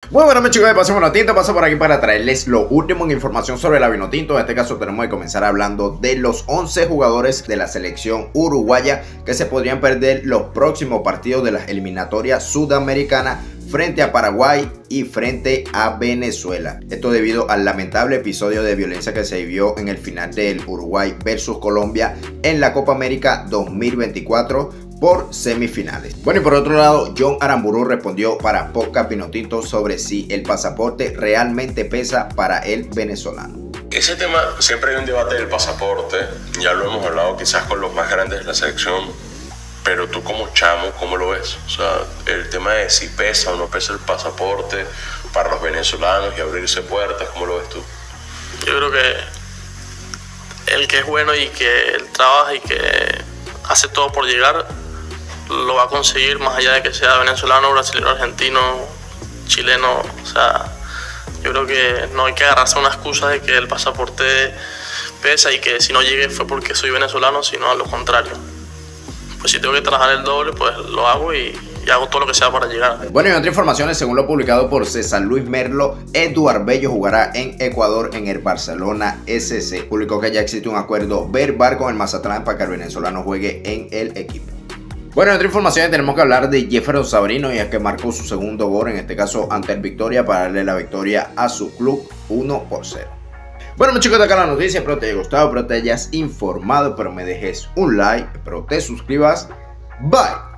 Muy buenas chicos de Pasión Vinotinto, paso por aquí para traerles lo último en información sobre la Vinotinto. En este caso tenemos que comenzar hablando de los 11 jugadores de la selección uruguaya que se podrían perder los próximos partidos de las eliminatorias sudamericanas frente a Paraguay y frente a Venezuela. Esto debido al lamentable episodio de violencia que se vivió en el final del Uruguay versus Colombia en la Copa América 2024 por semifinales. Bueno, y por otro lado, John Aramburu respondió para Podcast Vinotinto sobre si el pasaporte realmente pesa para el venezolano. Ese tema, siempre hay un debate del pasaporte, ya lo hemos hablado quizás con los más grandes de la selección, pero tú como chamo, ¿cómo lo ves? O sea, el tema de si pesa o no pesa el pasaporte para los venezolanos y abrirse puertas, ¿cómo lo ves tú? Yo creo que el que es bueno y que él trabaja y que hace todo por llegar, lo va a conseguir, más allá de que sea venezolano, brasileño, argentino, chileno. O sea, yo creo que no hay que agarrarse a una excusa de que el pasaporte pesa y que si no llegué fue porque soy venezolano, sino a lo contrario. Pues si tengo que trabajar el doble, pues lo hago y hago todo lo que sea para llegar. Bueno, y otra información, según lo publicado por César Luis Merlo, Eduard Bello jugará en Ecuador en el Barcelona SC. Publicó que ya existe un acuerdo verbal con el Mazatlán para que el venezolano juegue en el equipo. Bueno, en otra información tenemos que hablar de Jefferson Sabarino, ya que marcó su segundo gol, en este caso ante el Victoria, para darle la victoria a su club 1-0. Bueno, chicos, de acá la noticia, espero te haya gustado, espero te hayas informado, pero me dejes un like, espero te suscribas. Bye.